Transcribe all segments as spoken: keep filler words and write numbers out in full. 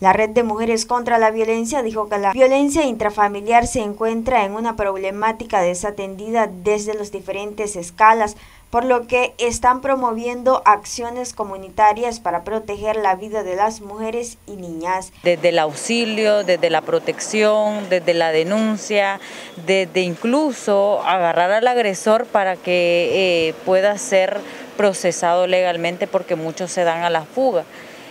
La Red de Mujeres contra la Violencia dijo que la violencia intrafamiliar se encuentra en una problemática desatendida desde las diferentes escalas, por lo que están promoviendo acciones comunitarias para proteger la vida de las mujeres y niñas. Desde el auxilio, desde la protección, desde la denuncia, desde incluso agarrar al agresor para que eh, pueda ser procesado legalmente, porque muchos se dan a la fuga.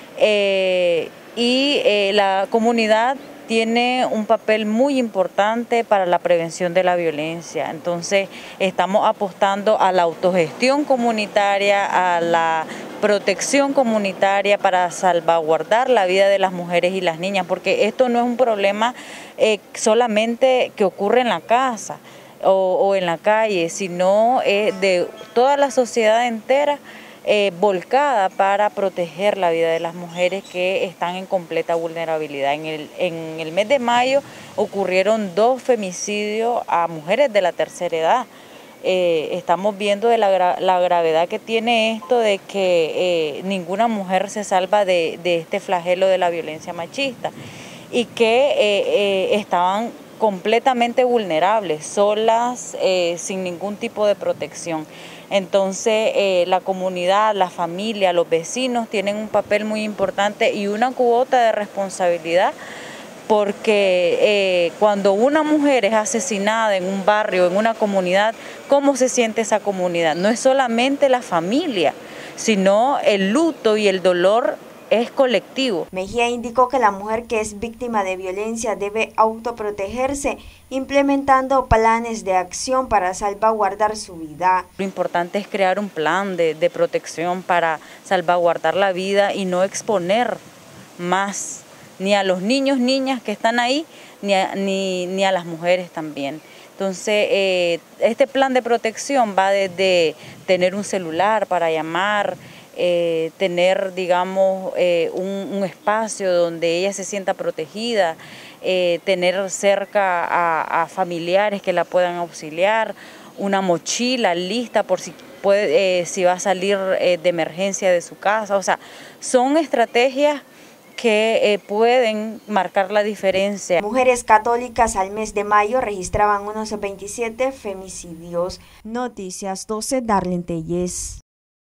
Eh, y eh, la comunidad tiene un papel muy importante para la prevención de la violencia. Entonces estamos apostando a la autogestión comunitaria, a la protección comunitaria para salvaguardar la vida de las mujeres y las niñas, porque esto no es un problema eh, solamente que ocurre en la casa o, o en la calle, sino eh, de toda la sociedad entera. Eh, volcada para proteger la vida de las mujeres que están en completa vulnerabilidad. En el, en el mes de mayo ocurrieron dos femicidios a mujeres de la tercera edad. Eh, estamos viendo de la, gra la gravedad que tiene esto, de que eh, ninguna mujer se salva de, de este flagelo de la violencia machista y que eh, eh, estaban completamente vulnerables, solas, eh, sin ningún tipo de protección. Entonces eh, la comunidad, la familia, los vecinos tienen un papel muy importante y una cuota de responsabilidad, porque eh, cuando una mujer es asesinada en un barrio, en una comunidad, ¿cómo se siente esa comunidad? No es solamente la familia, sino el luto y el dolor es colectivo. Mejía indicó que la mujer que es víctima de violencia debe autoprotegerse, implementando planes de acción para salvaguardar su vida. Lo importante es crear un plan de, de protección para salvaguardar la vida y no exponer más ni a los niños, niñas que están ahí, ni a, ni, ni a las mujeres también. Entonces, eh, este plan de protección va desde tener un celular para llamar, Eh, tener, digamos, eh, un, un espacio donde ella se sienta protegida, eh, tener cerca a, a familiares que la puedan auxiliar, una mochila lista por si, puede, eh, si va a salir eh, de emergencia de su casa. O sea, son estrategias que eh, pueden marcar la diferencia. Mujeres católicas al mes de mayo registraban unos veintisiete femicidios. Noticias doce, Darlene Telles.